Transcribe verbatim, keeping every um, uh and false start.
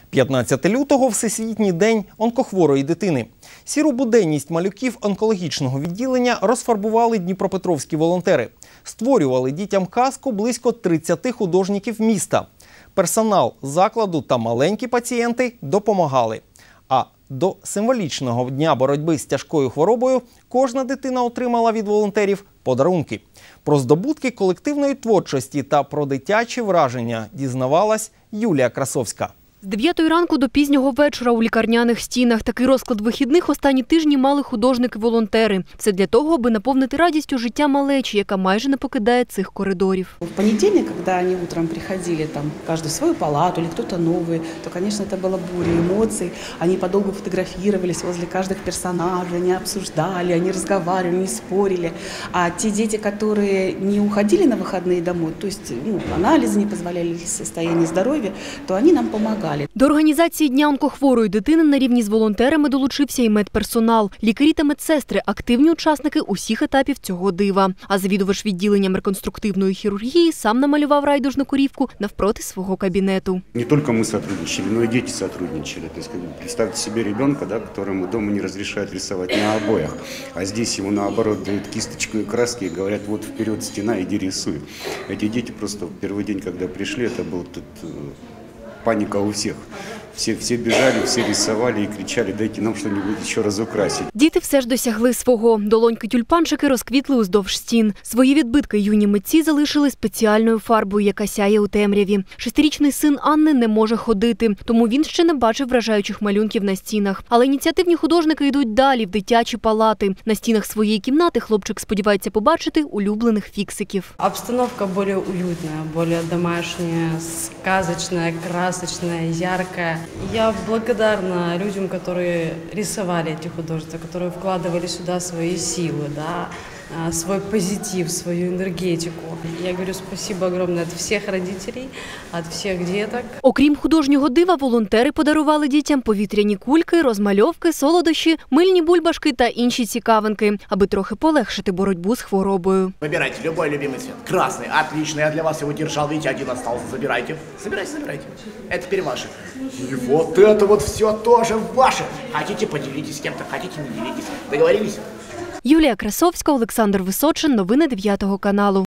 п'ятнадцятого лютого – Всесвітній день онкохворої дитини. Сіру буденність малюків онкологічного відділення розфарбували дніпропетровські волонтери. Створювали дітям казку близько тридцяти художників міста. Персонал закладу та маленькі пацієнти допомагали. А до символічного дня боротьби з тяжкою хворобою кожна дитина отримала від волонтерів подарунки. Про здобутки колективної творчості та про дитячі враження дізнавалась Юлія Красовська. З дев'ятої ранку до пізнього вечора у лікарняних стінах. Такий розклад вихідних останні тижні мали художники-волонтери. Все для того, аби наповнити радістю життя малечі, яка майже не покидає цих коридорів. В понедельник, когда они утром приходили, там, каждый в свою палату или кто-то новый, то, конечно, это была буря эмоций. Они подолгу фотографировались возле каждых персонажей, они обсуждали, они разговаривали, не спорили. А те дети, которые не уходили на выходные домой, то есть ну, анализы не позволяли состояние здоровья, то они нам помогали. До організації Дня онкохворої дитини на рівні з волонтерами долучився і медперсонал. Лікарі та медсестри – активні учасники усіх етапів цього дива. А завідувач відділенням реконструктивної хірургії сам намалював райдужну корівку навпроти свого кабінету. Не тільки ми співпрацювали, але й діти співпрацювали. Тобто, представте собі дитинка, да, якому вдома не розрішають рисувати на обоях, а здесь йому наоборот дають кисточку і краски і говорять, вот вперед стіна, іди рисуй. Ці діти просто в перший день, коли прийшли, це був тут паника у всех. Все, все бежали, все рисовали и кричали, дайте нам что-нибудь еще раз украсить. Діти все ж досягли свого. Долоньки-тюльпанчики розквітли уздовж стін. Свої відбитки юні митці залишили спеціальною фарбою, яка сяє у темряві. Шестирічний син Анни не може ходити, тому він ще не бачив вражаючих малюнків на стінах. Але ініціативні художники йдуть далі, в дитячі палати. На стінах своєї кімнати хлопчик сподівається побачити улюблених фіксиків. Обстановка більш уютна, більш домашня, сказочна, красочна, ярка. Я благодарна людям, которые рисовали эти художества, которые вкладывали сюда свои силы, да, свой позитив, свою энергетику. Я говорю спасибо огромное от всех родителей, от всех деток. Окрім художнього дива, волонтери подарували дітям повітряні кульки, розмальовки, солодощі, мильні бульбашки та інші цікавинки, аби трохи полегшити боротьбу з хворобою. Вибирайте любой любимый цвет. Красный, отлично, я для вас его держал, видите, один остался, забирайте. Забирайте, забирайте. Это теперь ваше. И вот это вот все тоже ваше. Хотите, поделитесь с кем-то, хотите, не делитесь. Договорились? Юлія Красовська, Олександр Височин. Новини дев'ятого каналу.